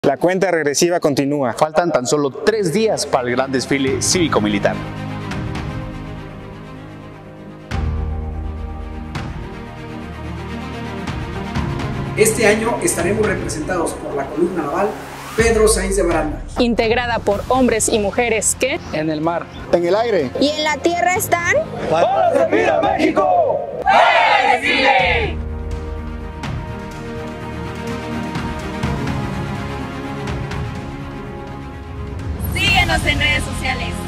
La cuenta regresiva continúa. Faltan tan solo 3 días para el gran desfile cívico-militar. Este año estaremos representados por la columna naval Pedro Sainz de Baranda, integrada por hombres y mujeres que en el mar, en el aire y en la tierra están para servir a México. ¡Fuera el desfile! Síguenos en redes sociales.